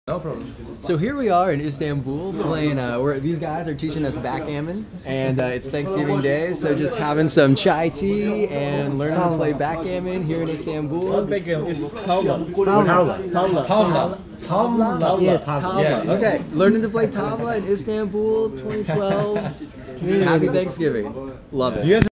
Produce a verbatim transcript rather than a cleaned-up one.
No problem. So here we are in Istanbul playing, uh, where these guys are teaching us backgammon, and uh, it's Thanksgiving Day, so just having some chai tea and learning how to play backgammon here in Istanbul. Not backgammon, it's Tavla. Tavla. Tavla. Tavla. Tavla. Yes, Tavla. Yeah. Okay, learning to play Tavla in Istanbul twenty twelve. Happy Thanksgiving. Love it.